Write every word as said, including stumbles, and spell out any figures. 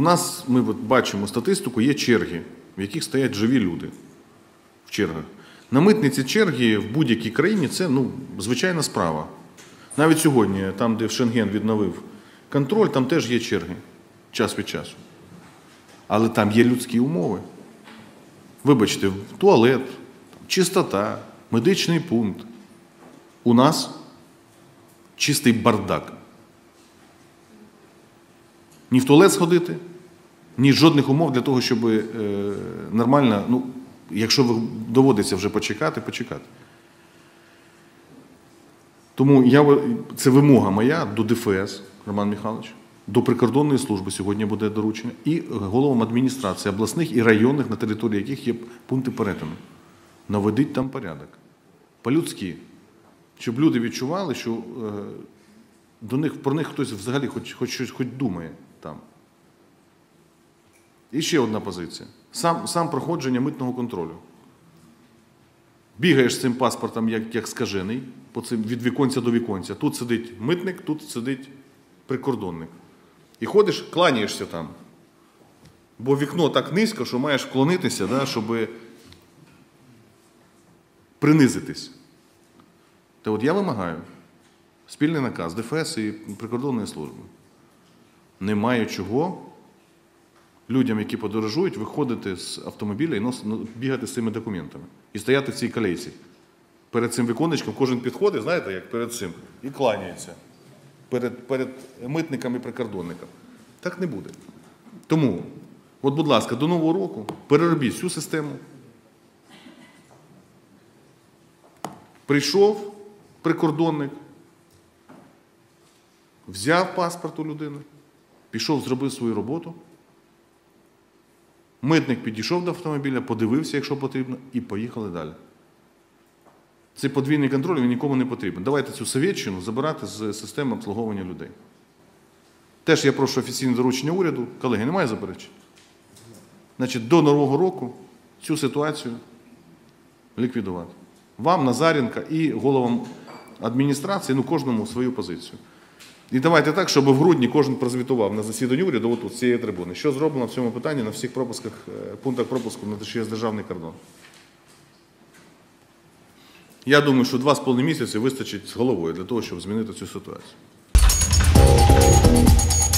нас, ми от бачимо статистику, є черги, в яких стоять живі люди в чергах. На митниці черги в будь-якій країні – це ну, звичайна справа. Навіть сьогодні, там, де Шенген відновив контроль, там теж є черги, час від часу. Але там є людські умови. Вибачте, туалет, чистота, медичний пункт. У нас чистий бардак. Ні в туалет сходити, ні жодних умов для того, щоб е, нормально, ну, якщо ви доводиться вже почекати, почекати. Тому я, це вимога моя до Д Ф С, Роман Михайлович, до прикордонної служби сьогодні буде доручення, і головам адміністрації обласних і районних, на території яких є пункти перетину. Наведіть там порядок. По-людськи. Щоб люди відчували, що е, до них, про них хтось взагалі хоч, хоч, хоч думає там. І ще одна позиція. Сам, сам проходження митного контролю. Бігаєш з цим паспортом, як, як скажений, по цим, від віконця до віконця. Тут сидить митник, тут сидить прикордонник. І ходиш, кланяєшся там. Бо вікно так низько, що маєш вклонитися, да, щоб принизитись. Та от я вимагаю спільний наказ Д Ф С і прикордонної служби. Немає чого людям, які подорожують, виходити з автомобіля і нос, бігати з цими документами. І стояти в цій колейці. Перед цим віконечком кожен підходить, знаєте, як перед цим, і кланяється. Перед, перед митником і прикордонником. Так не буде. Тому, от, будь ласка, до Нового року переробіть всю систему. Прийшов прикордонник, взяв паспорт у людини, пішов, зробив свою роботу. Митник підійшов до автомобіля, подивився, якщо потрібно, і поїхали далі. Цей подвійний контроль він нікому не потрібен. Давайте цю совєтщину забирати з системи обслуговування людей. Теж я прошу офіційне доручення уряду. Колеги, немає заперечень? Значить, до Нового року цю ситуацію ліквідувати. Вам, Назаренко і головам адміністрації, ну кожному свою позицію. І давайте так, щоб в грудні кожен прозвітував на засіданні уряду отут, з цієї трибуни. Що зроблено в цьому питанні на всіх пропусках, пунктах пропуску на через державний кордон. Я думаю, що два з половиною місяці вистачить з головою для того, щоб змінити цю ситуацію.